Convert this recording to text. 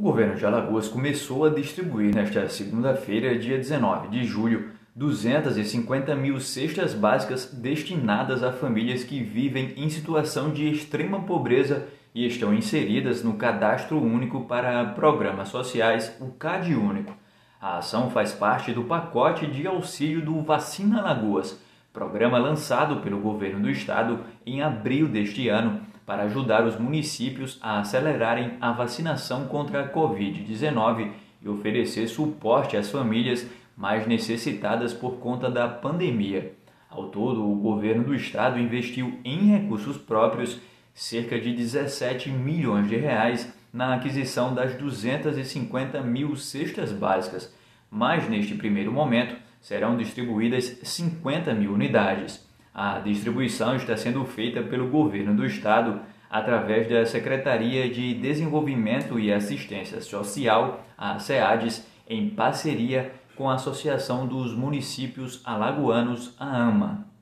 governo de Alagoas começou a distribuir nesta segunda-feira, dia 19 de julho, 250 mil cestas básicas destinadas a famílias que vivem em situação de extrema pobreza e estão inseridas no Cadastro Único para Programas Sociais, o CadÚnico. A ação faz parte do pacote de auxílio do Vacina Alagoas, programa lançado pelo governo do estado em abril deste ano para ajudar os municípios a acelerarem a vacinação contra a Covid-19 e oferecer suporte às famílias mais necessitadas por conta da pandemia. Ao todo, o governo do estado investiu em recursos próprios cerca de 17 milhões de reais na aquisição das 250 mil cestas básicas, mas neste primeiro momento serão distribuídas 50 mil unidades. A distribuição está sendo feita pelo governo do estado através da Secretaria de Desenvolvimento e Assistência Social, a SEADES, em parceria com a Associação dos Municípios Alagoanos, a AMA.